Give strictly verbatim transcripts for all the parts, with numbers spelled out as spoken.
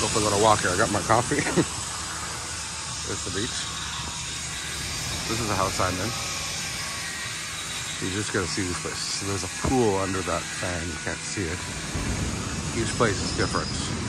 Go for a little walk here. I got my coffee. There's the beach. This is the house I'm in. You just gotta see these places. So there's a pool under that fan. You can't see it. Each place is different.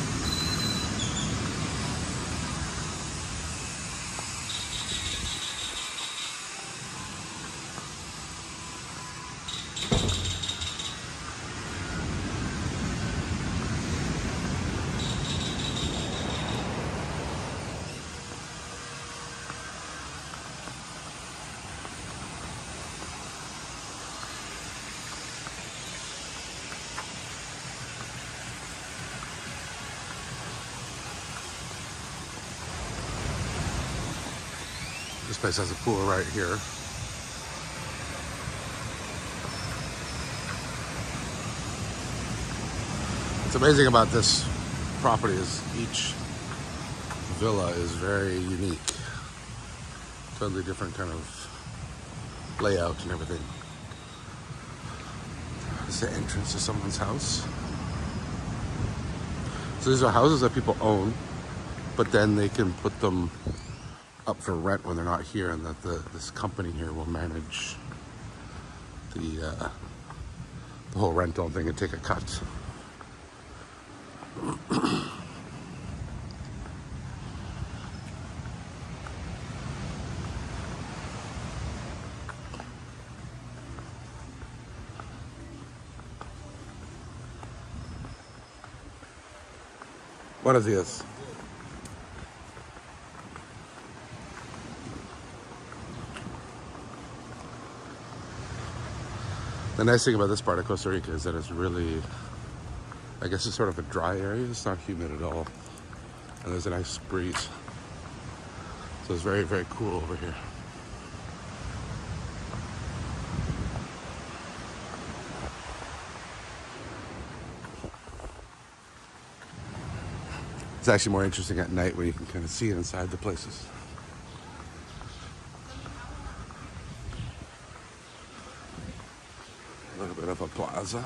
This place has a pool right here. What's amazing about this property is each villa is very unique. Totally different kind of layout and everything. This is the entrance to someone's house. So these are houses that people own, but then they can put them up for rent when they're not here, and that the this company here will manage the uh, the whole rental thing and take a cut. Buenos dias. The nice thing about this part of Costa Rica is that it's really, I guess it's sort of a dry area. It's not humid at all. And there's a nice breeze. So it's very, very cool over here. It's actually more interesting at night where you can kind of see inside the places. A little bit of a plaza.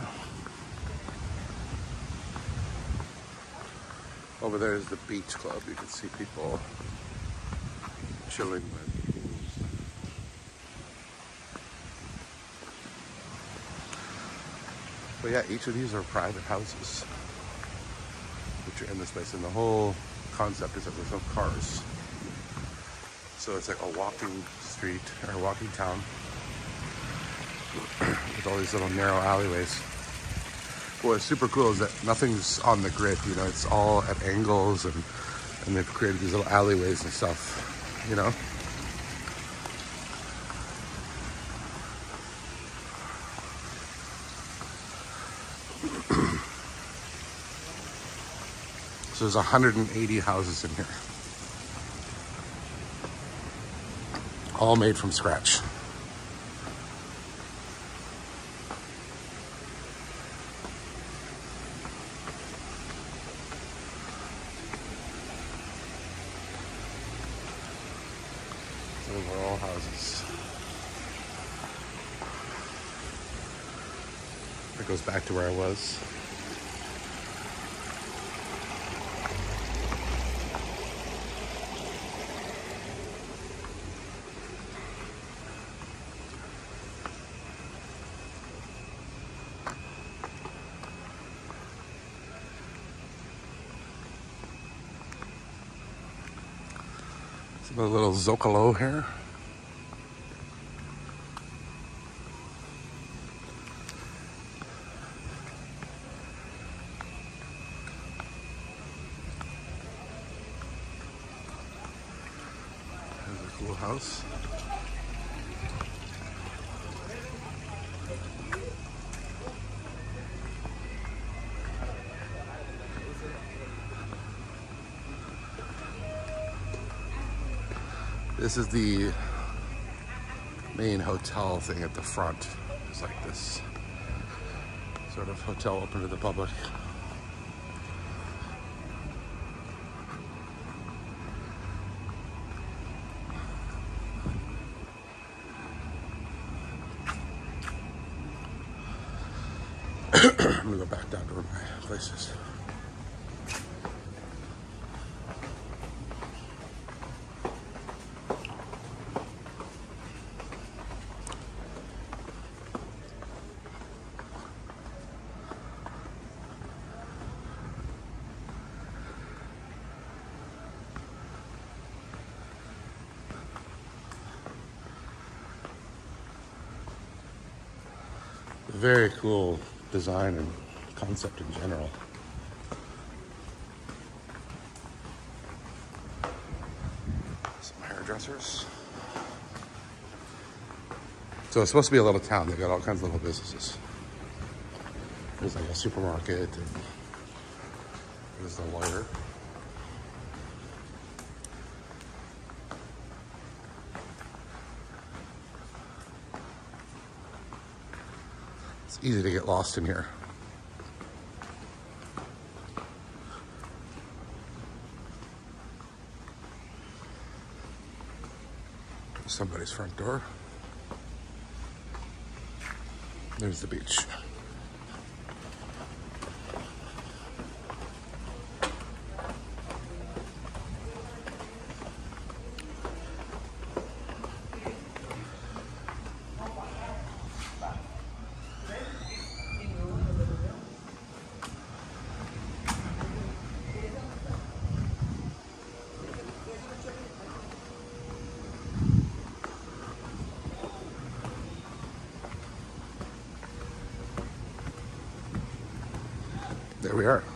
Over there is the beach club. You can see people chilling with. But yeah, each of these are private houses which are in this place, and the whole concept is that there's no cars. So it's like a walking street or a walking town with all these little narrow alleyways. What's super cool is that nothing's on the grid, you know, it's all at angles, and, and they've created these little alleyways and stuff, you know. So there's one hundred eighty houses in here, all made from scratch. Those are all houses. It goes back to where I was. A little Zocalo here. There's a cool house. This is the main hotel thing at the front. It's like this sort of hotel open to the public. I'm gonna go back down to where my place is. Very cool design and concept in general. Some hairdressers. So it's supposed to be a little town. They've got all kinds of little businesses. There's like a supermarket, and there's the lawyer. It's easy to get lost in here. Somebody's front door. There's the beach. There we are.